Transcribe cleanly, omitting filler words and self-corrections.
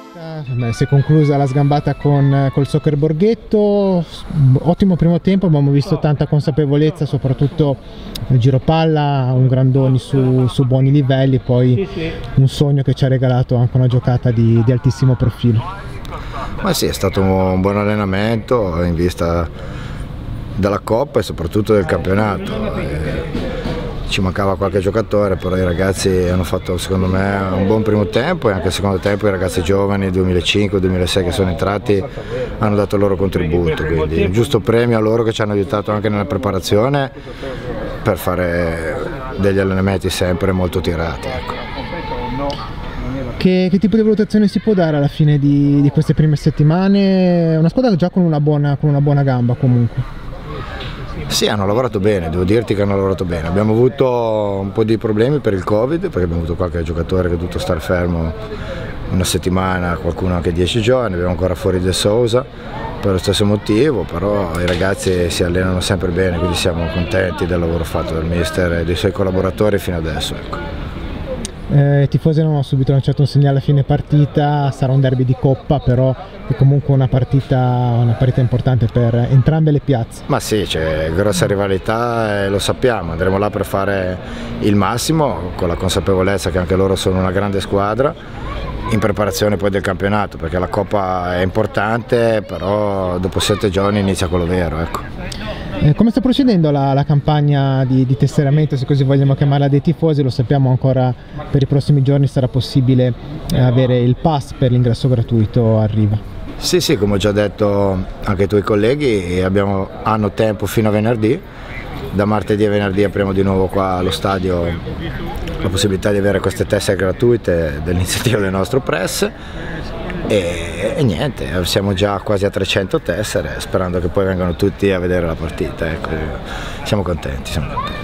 Si è conclusa la sgambata col Soccer Borghetto, ottimo primo tempo, abbiamo visto tanta consapevolezza soprattutto nel giro palla, un Grandoni su buoni livelli, poi un Sogno che ci ha regalato anche una giocata di altissimo profilo. Ma sì, è stato un buon allenamento in vista della Coppa e soprattutto del campionato. Ci mancava qualche giocatore, però i ragazzi hanno fatto secondo me un buon primo tempo e anche il secondo tempo i ragazzi giovani 2005-2006 che sono entrati hanno dato il loro contributo, quindi un giusto premio a loro che ci hanno aiutato anche nella preparazione per fare degli allenamenti sempre molto tirati. Ecco. Che tipo di valutazione si può dare alla fine di queste prime settimane? Una squadra già con una buona gamba comunque. Sì, hanno lavorato bene, devo dirti che hanno lavorato bene. Abbiamo avuto un po' di problemi per il Covid, perché abbiamo avuto qualche giocatore che è dovuto stare fermo una settimana, qualcuno anche 10 giorni, abbiamo ancora fuori De Sousa per lo stesso motivo, però i ragazzi si allenano sempre bene, quindi siamo contenti del lavoro fatto dal mister e dei suoi collaboratori fino adesso. Ecco. I tifosi non hanno subito lanciato un segnale a fine partita, sarà un derby di Coppa, però è comunque una partita importante per entrambe le piazze. Ma sì, c'è grossa rivalità e lo sappiamo, andremo là per fare il massimo con la consapevolezza che anche loro sono una grande squadra in preparazione poi del campionato, perché la Coppa è importante, però dopo 7 giorni inizia quello vero. Ecco. Come sta procedendo la campagna di tesseramento, se così vogliamo chiamarla, dei tifosi? Lo sappiamo, ancora per i prossimi giorni sarà possibile avere il pass per l'ingresso gratuito a Riva. Sì, come ho già detto anche ai tuoi colleghi, hanno tempo fino a venerdì. Da martedì a venerdì apriamo di nuovo qua allo stadio la possibilità di avere queste tessere gratuite dell'iniziativa del nostro press. E niente, siamo già quasi a 300 tessere, sperando che poi vengano tutti a vedere la partita, ecco, siamo contenti.